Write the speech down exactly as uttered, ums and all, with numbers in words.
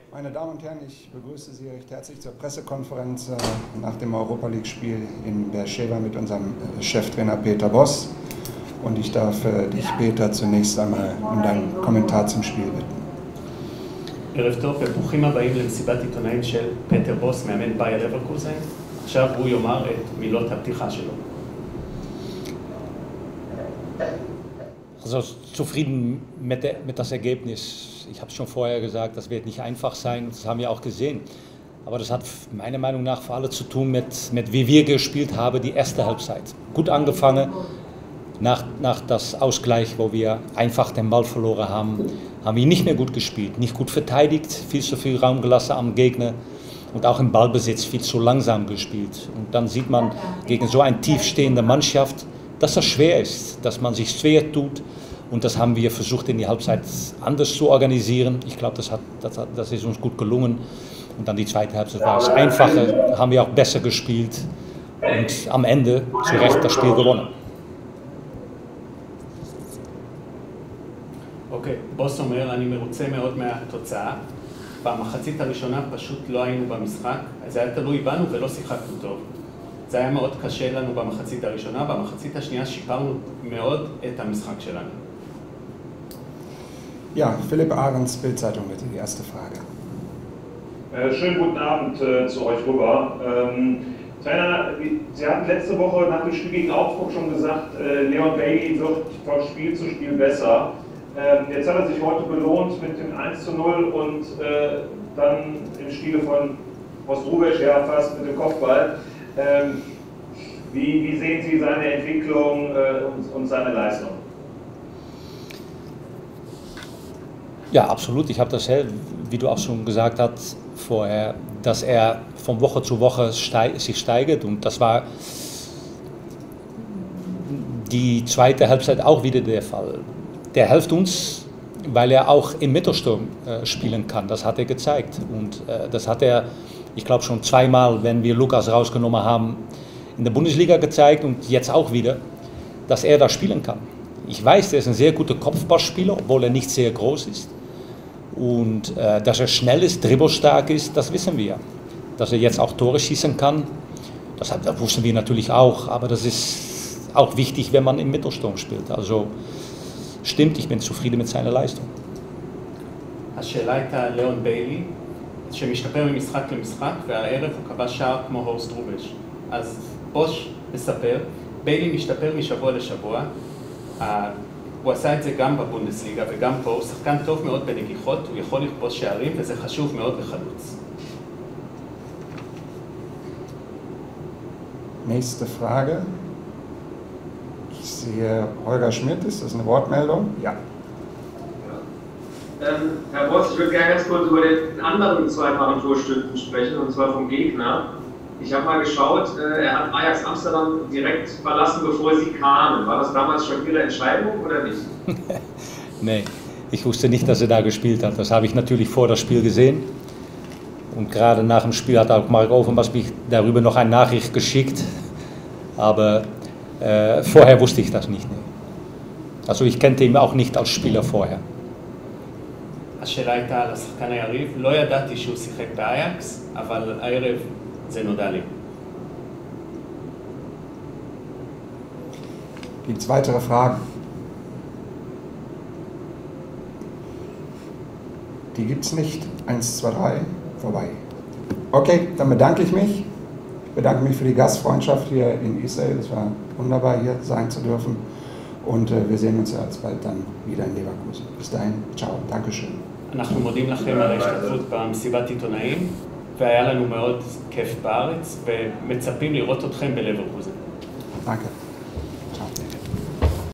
Meine Damen und Herren, ich begrüße Sie recht herzlich zur Pressekonferenz nach dem Europa League-Spiel in Beersheva mit unserem Cheftrainer Peter Bosz. Und ich darf dich, Peter, zunächst einmal um deinen Kommentar zum Spiel bitten. ערב טוב וברוכים הבאים למסיבת עיתונאים של פטר בוס, מאמן באייר לברקוזן. עכשיו הוא יאמר את מילות הפתיחה שלו. Also zufrieden mit, der, mit das Ergebnis. Ich habe es schon vorher gesagt, das wird nicht einfach sein, das haben wir auch gesehen. Aber das hat meiner Meinung nach vor allem zu tun mit, mit wie wir gespielt haben, die erste Halbzeit. Gut angefangen, nach, nach das Ausgleich, wo wir einfach den Ball verloren haben, haben wir nicht mehr gut gespielt, nicht gut verteidigt, viel zu viel Raum gelassen am Gegner und auch im Ballbesitz viel zu langsam gespielt. Und dann sieht man gegen so eine tiefstehende Mannschaft, dass das schwer ist, dass man sich schwer tut. Und das haben wir versucht in die Halbzeit anders zu organisieren. Ich glaube, das, hat, das, hat, das ist uns gut gelungen. Und dann die zweite Halbzeit war es einfacher, haben wir auch besser gespielt und am Ende zu Recht das Spiel gewonnen. אוקיי, בוס אומר, אני מרוצה מאוד מהתוצאה. במחצית הראשונה פשוט לא היינו במשחק, זה היה תלוי בנו ולא שיחקנו טוב. זה היה מאוד קשה לנו במחצית הראשונה, במחצית השנייה שיפרנו מאוד את המשחק שלנו. Ja, Philipp Ahrens, Bild-Zeitung, bitte, die erste Frage. Äh, schönen guten Abend äh, zu euch rüber. Ähm, Trainer, Sie hatten letzte Woche nach dem Spiel gegen Augsburg schon gesagt, äh, Leon Bailey wird von Spiel zu Spiel besser. Ähm, jetzt hat er sich heute belohnt mit dem eins zu null und äh, dann im Stile von Ostrubesch, ja fast mit dem Kopfball. Ähm, wie, wie sehen Sie seine Entwicklung äh, und, und seine Leistung? Ja, absolut. Ich habe das, wie du auch schon gesagt hast vorher, dass er von Woche zu Woche steig, sich steigert. Und das war die zweite Halbzeit auch wieder der Fall. Der hilft uns, weil er auch im Mittelsturm äh, spielen kann. Das hat er gezeigt. Und äh, das hat er, ich glaube, schon zweimal, wenn wir Lukas rausgenommen haben, in der Bundesliga gezeigt und jetzt auch wieder, dass er da spielen kann. Ich weiß, er ist ein sehr guter Kopfballspieler, obwohl er nicht sehr groß ist. Und äh, dass er schnell ist, dribbelstark ist, das wissen wir. Dass er jetzt auch Tore schießen kann, das, das wussten wir natürlich auch. Aber das ist auch wichtig, wenn man im Mittelsturm spielt. Also stimmt, ich bin zufrieden mit seiner Leistung. השאלה הייתה ליאון ביילי, שמשתפר ממשחק למשחק, והערב הוא כבש שער כמו הורסט רובש. אז בוש מספר, ביילי משתפר משבוע לשבוע. הוא עשה את זה גם בבונדסליגה וגם פה, הוא שחקן טוב מאוד בנגיחות, הוא יכול לכבוש שערים וזה חשוב מאוד לחלוץ. Nächste Frage. Ich sehe Holger Schmidt, ist das eine Wortmeldung? Ja. Ähm, Herr Bosz, ich würde gerne ganz kurz über den anderen zweifachen Torstützen sprechen, und zwar vom Gegner. Ich habe mal geschaut, äh, er hat Ajax Amsterdam direkt verlassen, bevor sie kamen. War das damals schon Ihre Entscheidung oder nicht? Nee, ich wusste nicht, dass er da gespielt hat. Das habe ich natürlich vor das Spiel gesehen. Und gerade nach dem Spiel hat auch Mark Overmars mich darüber noch eine Nachricht geschickt. Aber äh, vorher wusste ich das nicht. Nee. Also ich kannte ihn auch nicht als Spieler vorher. השאלה הייתה על השחקן היריב, לא ידעתי שהוא שיחק באייקס, אבל הערב זה נודע לי. Gibt es weitere Fragen? Die gibt es nicht. Eins, zwei, drei, vorbei. Okay, dann bedanke ich mich. Ich bedanke mich für die Gastfreundschaft hier in Israel. Es war wunderbar, hier sein zu dürfen. Und äh, wir sehen uns ja alsbald dann wieder in Leverkusen. Bis dahin, ciao, Dankeschön. אנחנו מודים לכם על ההשתתפות במסיבת עיתונאים, והיה לנו מאוד כיף בארץ, ומצפים לראות אתכם בלברקוזן. Danke.